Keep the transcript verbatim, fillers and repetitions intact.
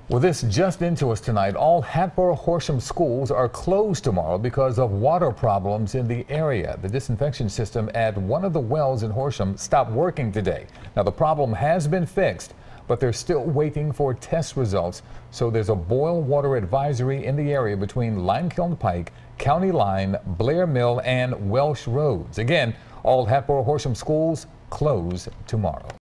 Well, this just into us tonight. All Hatboro-Horsham schools are closed tomorrow because of water problems in the area. The disinfection system at one of the wells in Horsham stopped working today. Now, the problem has been fixed, but they're still waiting for test results. So there's a boil water advisory in the area between Limekiln Pike, County Line, Blair Mill, and Welsh Roads. Again, all Hatboro-Horsham schools close tomorrow.